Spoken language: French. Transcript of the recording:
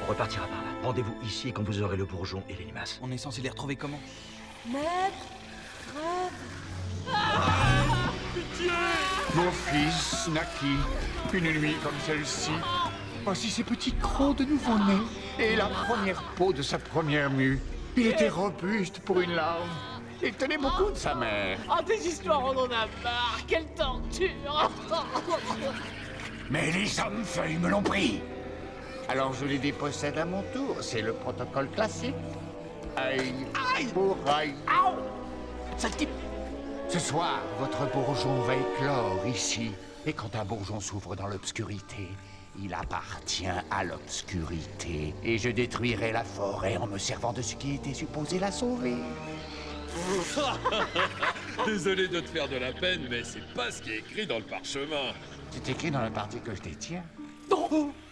On repartira par là. Rendez-vous ici quand vous aurez le bourgeon et les limaces. On est censé les retrouver comment? Maître, Mon fils naquit une nuit comme celle-ci. Voici ses petits crocs de nouveau-né et la première peau de sa première mue. Il était robuste pour une larve. Il tenait beaucoup de sa mère. Oh, des histoires, on en a marre. Quelle torture. Mais les hommes-feuilles me l'ont pris. Alors je les dépossède à mon tour. C'est le protocole classique. Aïe pour aïe. Ça type. Ce soir, votre bourgeon va éclore ici. Et quand un bourgeon s'ouvre dans l'obscurité, il appartient à l'obscurité. Et je détruirai la forêt en me servant de ce qui était supposé la sauver. Désolé de te faire de la peine, mais c'est pas ce qui est écrit dans le parchemin. C'est écrit dans le parti que je détiens. Non.